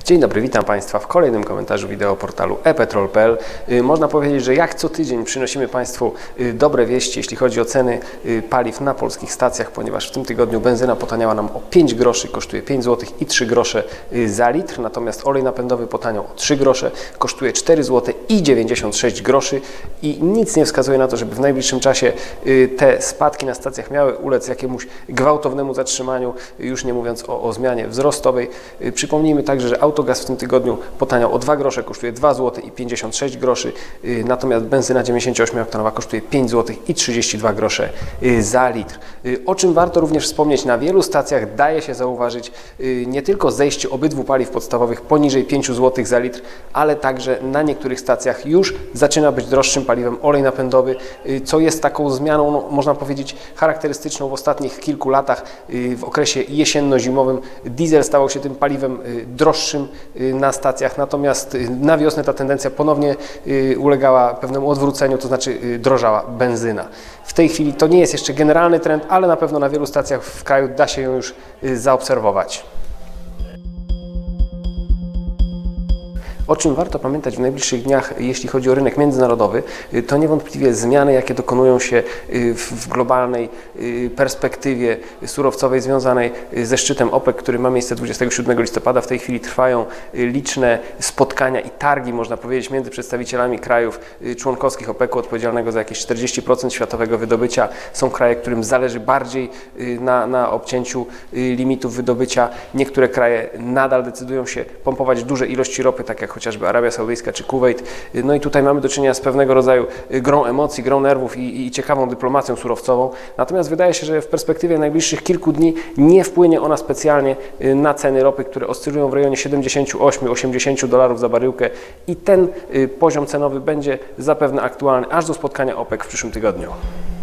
Dzień dobry, witam Państwa w kolejnym komentarzu wideo portalu ePetrol.pl. Można powiedzieć, że jak co tydzień przynosimy Państwu dobre wieści, jeśli chodzi o ceny paliw na polskich stacjach, ponieważ w tym tygodniu benzyna potaniała nam o 5 groszy, kosztuje 5 zł i 3 grosze za litr, natomiast olej napędowy potaniał o 3 grosze, kosztuje 4 zł i 96 groszy i nic nie wskazuje na to, żeby w najbliższym czasie te spadki na stacjach miały ulec jakiemuś gwałtownemu zatrzymaniu, już nie mówiąc o zmianie wzrostowej. Przypomnijmy także, że autogaz w tym tygodniu potaniał o 2 grosze, kosztuje 2 zł i 56 groszy, natomiast benzyna 98-oktanowa kosztuje 5 zł i 32 grosze za litr. O czym warto również wspomnieć, na wielu stacjach daje się zauważyć nie tylko zejście obydwu paliw podstawowych poniżej 5 zł za litr, ale także na niektórych stacjach już zaczyna być droższym paliwem olej napędowy, co jest taką zmianą, no, można powiedzieć, charakterystyczną w ostatnich kilku latach. W okresie jesienno-zimowym diesel stawał się tym paliwem droższym na stacjach, natomiast na wiosnę ta tendencja ponownie ulegała pewnemu odwróceniu, to znaczy drożała benzyna. W tej chwili to nie jest jeszcze generalny trend, ale na pewno na wielu stacjach w kraju da się ją już zaobserwować. O czym warto pamiętać w najbliższych dniach, jeśli chodzi o rynek międzynarodowy, to niewątpliwie zmiany, jakie dokonują się w globalnej perspektywie surowcowej związanej ze szczytem OPEC, który ma miejsce 27 listopada. W tej chwili trwają liczne spotkania i targi, można powiedzieć, między przedstawicielami krajów członkowskich OPEC-u, odpowiedzialnego za jakieś 40% światowego wydobycia. Są kraje, którym zależy bardziej na obcięciu limitów wydobycia. Niektóre kraje nadal decydują się pompować duże ilości ropy, tak jak chociażby Arabia Saudyjska czy Kuwejt. No i tutaj mamy do czynienia z pewnego rodzaju grą emocji, grą nerwów i ciekawą dyplomacją surowcową. Natomiast wydaje się, że w perspektywie najbliższych kilku dni nie wpłynie ona specjalnie na ceny ropy, które oscylują w rejonie 78-80 dolarów za baryłkę i ten poziom cenowy będzie zapewne aktualny aż do spotkania OPEC w przyszłym tygodniu.